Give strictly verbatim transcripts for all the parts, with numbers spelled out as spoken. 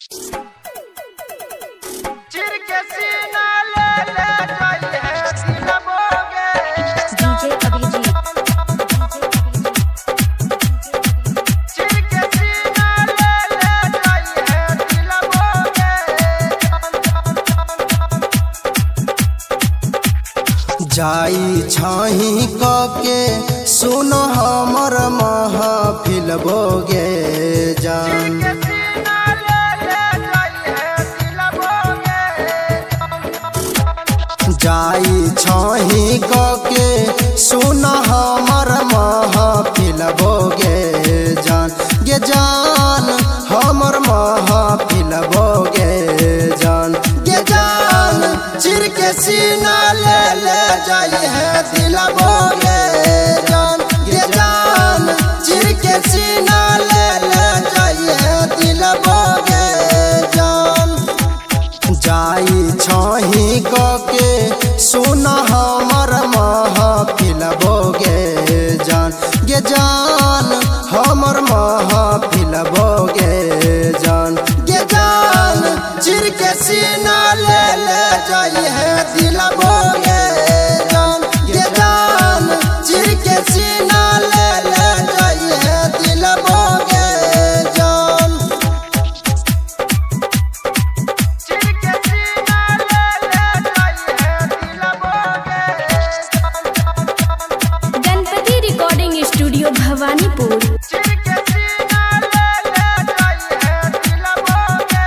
चिर के सीना ले ले जाई है दिलबोगे डीजे अभिजीत चिर के सीना ले ले जाई है दिलबोगे जाई छाही के सुन हमर महफिल बोगे जान जाई छाही के सुन हमर महफिल बोगे जान गे जान हमर महफिल बोगे जान गे जान चिर के सीना ले ले जाई है दिलबोगे जान गे जान चिर के सीना ले ले जाई है दिलबोगे जान जाई छही के सुन हमर महफिल बोगे जान गे जान हमर महफिल बोगे जान गे जान चिर के सीना ले ले जाई है दिलबोगे जान गे जान चिर के सीना ले ले जाई है दिलबोगे जान चिर के सीना ले ले जाई है दिलबोगे गणपति रिकॉर्डिंग स्टूडियो भवानीपुर। चिर के सीना ले ले जाई है दिलबोगे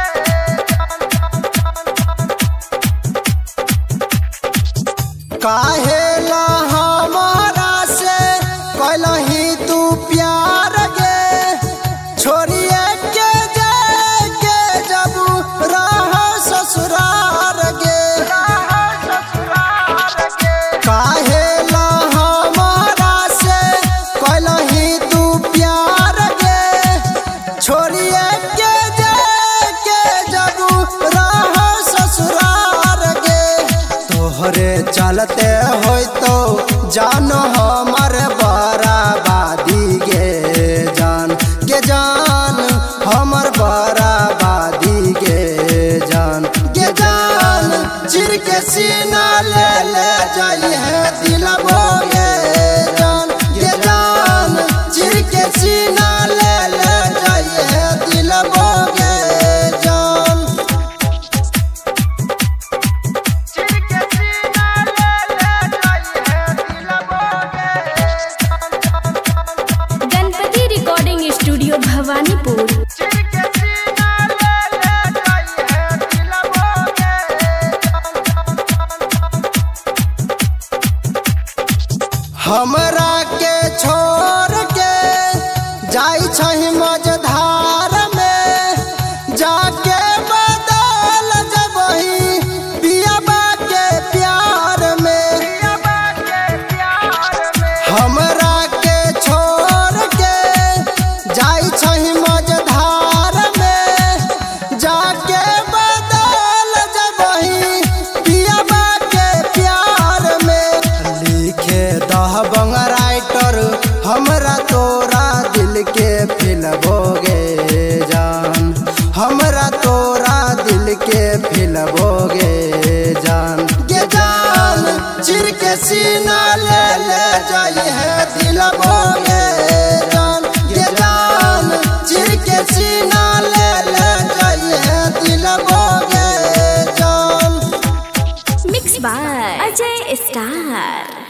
काहेला हमारा से कलही तू प्यार गे छोड़िए के जाए के जब रह ससुरार गे काहेला हमारा से कलही तू प्यार गे छोड़िए के जाए के जब रह ससुरार गे तोहरे चलते हो तो जान हमर बराबादी गे जान गे जान हमर बराबादी गे जान गे जान चिर के सीना ले ले जाई है दिलबोगे जान गे जान चिर के सीना ले ले जाई है दिलबोगे जान चिर के सीना ले ले जाई है दिलबोगे गणपति रिकॉर्डिंग स्टूडियो भवानीपुर। चिर के सीना ले ले जाई है दिलबोगे हमरा के छोड़ के जाई छही मझधार में जाके बदल जबही पियबा के प्यार में हमरा के छोड़ के जाई छही मझधार में जाके बदल जबही पियबा के प्यार में लिखे दह बंग राइटर हमरा तोरा दिल के फिलबोगे जान हमरा तोरा दिल के फिलबोगे जान गे जान चिर के सीना ले ले जाई है दिलबोगे जान गे जान चिर के सीना ले ले जाई है दिलबोगे जान मिक्स बाय अजय स्टार।